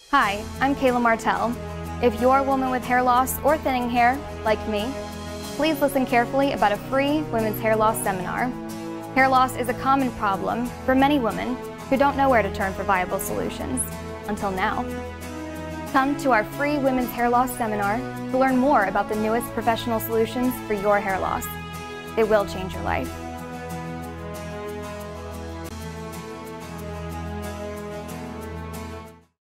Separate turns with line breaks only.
Hi, I'm Kayla Martell. If you're a woman with hair loss or thinning hair, like me, please listen carefully about a free women's hair loss seminar. Hair loss is a common problem for many women who don't know where to turn for viable solutions, until now. Come to our free women's hair loss seminar to learn more about the newest professional solutions for your hair loss. It will change your life.